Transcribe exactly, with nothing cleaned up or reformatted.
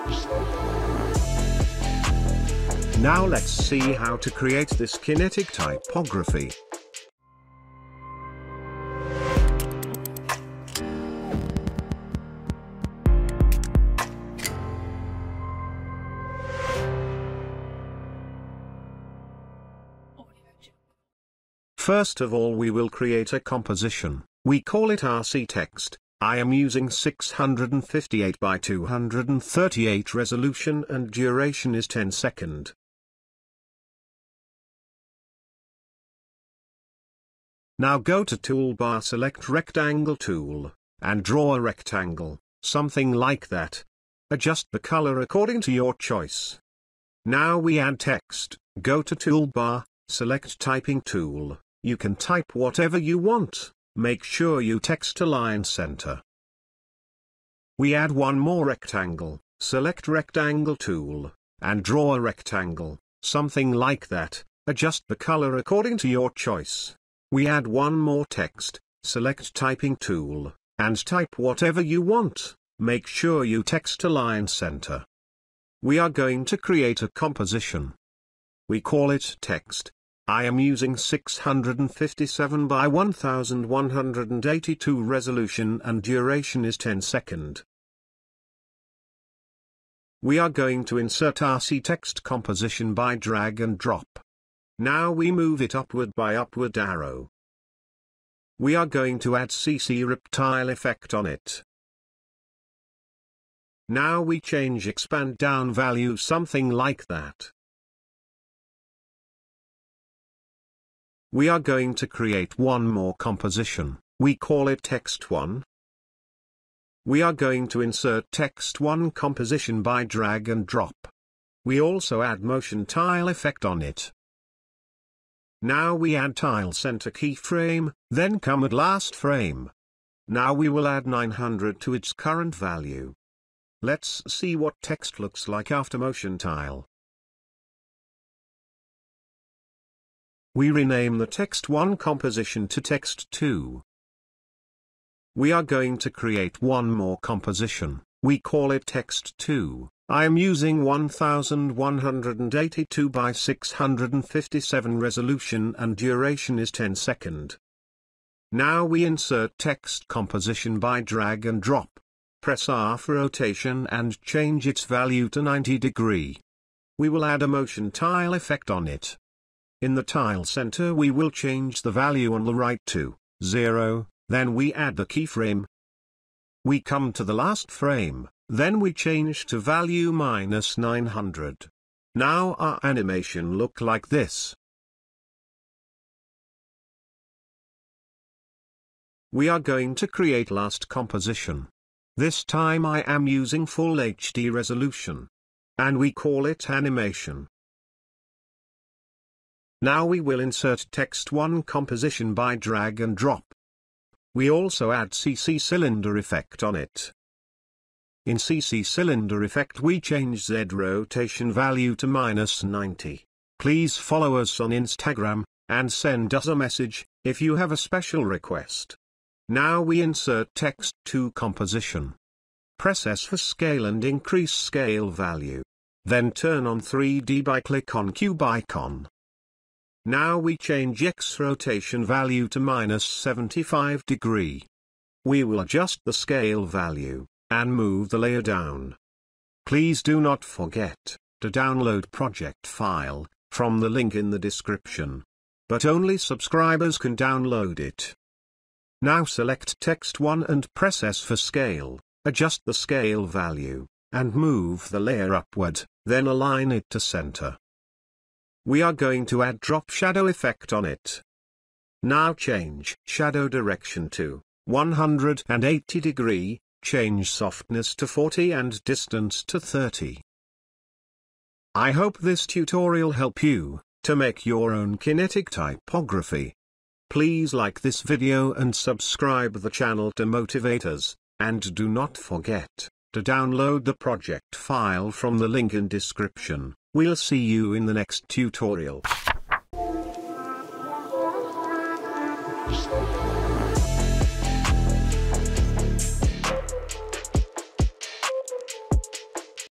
Now let's see how to create this kinetic typography. First of all, we will create a composition. We call it R C text. I am using six hundred fifty-eight by two hundred thirty-eight resolution and duration is ten seconds. Now go to Toolbar, select Rectangle tool, and draw a rectangle, something like that. Adjust the color according to your choice. Now we add text. Go to Toolbar, select Typing tool. You can type whatever you want. Make sure you text align center. We add one more rectangle. Select Rectangle tool, and draw a rectangle, something like that. Adjust the color according to your choice. We add one more text. Select Typing tool, and type whatever you want. Make sure you text align center. We are going to create a composition. We call it text. I am using six hundred fifty-seven by one thousand one hundred eighty-two resolution and duration is ten seconds. We are going to insert R C text composition by drag and drop. Now we move it upward by upward arrow. We are going to add C C reptile effect on it. Now we change expand down value something like that. We are going to create one more composition. We call it text one. We are going to insert text one composition by drag and drop. We also add motion tile effect on it. Now we add tile center keyframe, then come at last frame. Now we will add nine hundred to its current value. Let's see what text looks like after motion tile. We rename the text one composition to text two. We are going to create one more composition. We call it text two. I am using one thousand one hundred eighty-two by six hundred fifty-seven resolution and duration is ten seconds. Now we insert text composition by drag and drop. Press R for rotation and change its value to ninety degree. We will add a motion tile effect on it. In the tile center we will change the value on the right to zero, then we add the keyframe. We come to the last frame, then we change to value minus nine hundred. Now our animation look like this. We are going to create last composition. This time I am using full H D resolution. And we call it animation. Now we will insert text one composition by drag and drop. We also add C C cylinder effect on it. In C C cylinder effect we change Z rotation value to minus ninety. Please follow us on Instagram, and send us a message, if you have a special request. Now we insert text two composition. Press S for scale and increase scale value. Then turn on three D by click on cube icon. Now we change X rotation value to minus seventy-five degree. We will adjust the scale value, and move the layer down. Please do not forget to download project file, from the link in the description. But only subscribers can download it. Now select text one and press S for scale, adjust the scale value, and move the layer upward, then align it to center. We are going to add drop shadow effect on it. Now change shadow direction to one hundred eighty degree, change softness to forty and distance to thirty. I hope this tutorial help you to make your own kinetic typography. Please like this video and subscribe the channel to motivate us, and do not forget to download the project file from the link in description. We'll see you in the next tutorial.